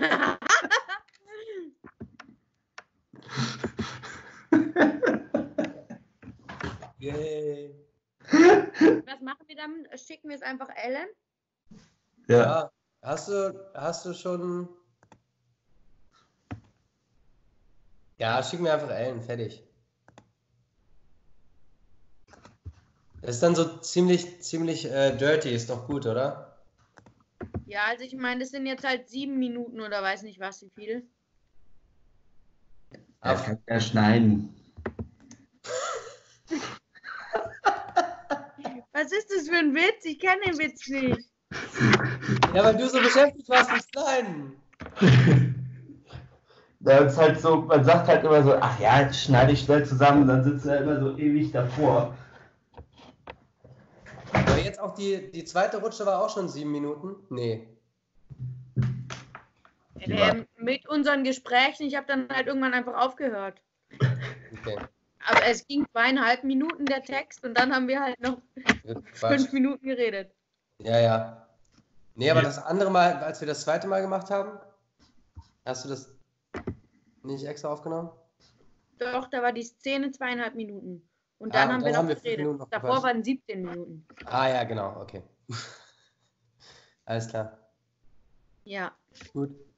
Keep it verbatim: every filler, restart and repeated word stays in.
Yay. Was machen wir dann? Schicken wir es einfach Ellen? Ja. ja. Hast du, hast du schon... Ja, schick mir einfach Ellen, fertig. Das ist dann so ziemlich, ziemlich äh, dirty, ist doch gut, oder? Ja, also ich meine, das sind jetzt halt sieben Minuten oder weiß nicht was, wie viel. Ja, kann ja schneiden. Was ist das für ein Witz? Ich kenne den Witz nicht. Ja, weil du so beschäftigt warst mit Schneiden. Das ist halt so, man sagt halt immer so, ach ja, jetzt schneide ich schnell zusammen, dann sitzt er immer so ewig davor. Aber jetzt auch die, die zweite Rutsche war auch schon sieben Minuten? Nee. Ähm, mit unseren Gesprächen, ich habe dann halt irgendwann einfach aufgehört. Okay. Aber es ging zweieinhalb Minuten der Text und dann haben wir halt noch fünf Minuten geredet. Ja, ja. Nee, aber das andere Mal, als wir das zweite Mal gemacht haben, hast du das nicht extra aufgenommen? Doch, da war die Szene zweieinhalb Minuten. Und dann ah, haben dann wir haben noch wir geredet. noch Davor gequatscht. waren siebzehn Minuten. Ah ja, genau, okay. Alles klar. Ja. Gut.